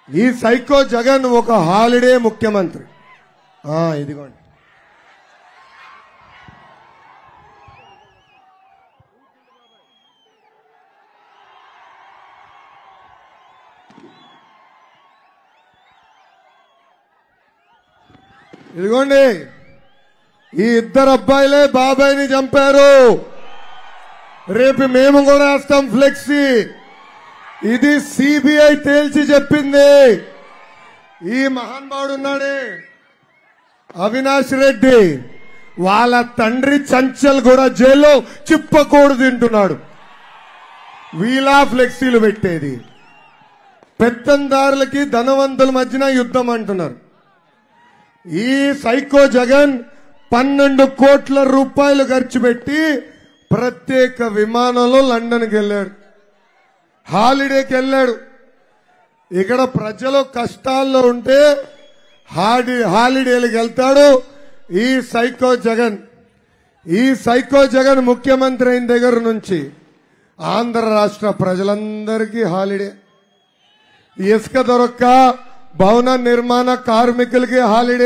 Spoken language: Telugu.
ఈ సైకో జగన్ ఒక హాలిడే ముఖ్యమంత్రి. ఇదిగోండి, ఇదిగోండి, ఈ ఇద్దరు అబ్బాయిలే బాబాయిని చంపారు. రేపు మేము కూడా వేస్తాం ఫ్లెక్సీ. ఇది సిబిఐ తేల్చి చెప్పింది. ఈ మహానుభావుడు ఉన్నాడే అవినాష్ రెడ్డి, వాళ్ళ తండ్రి చంచల్ కూడా జైల్లో చిప్పకూడు తింటున్నాడు. వీలా ఫ్లెక్సీలు పెట్టేది. పెత్తందారులకి ధనవంతుల మధ్యన యుద్ధం అంటున్నారు. ఈ సైకో జగన్ 12 కోట్ల రూపాయలు ఖర్చు పెట్టి ప్రత్యేక విమానంలో లండన్కి వెళ్ళాడు, హాలిడేకి వెళ్ళాడు. ఇక్కడ ప్రజలు కష్టాల్లో ఉంటే హాలిడేలకు వెళ్తాడు ఈ సైకో జగన్. ఈ సైకో జగన్ ముఖ్యమంత్రి అయిన దగ్గర నుంచి ఆంధ్ర రాష్ట్ర ప్రజలందరికీ హాలిడే. ఇసుక దొరక్క భవన నిర్మాణ కార్మికులకి హాలిడే.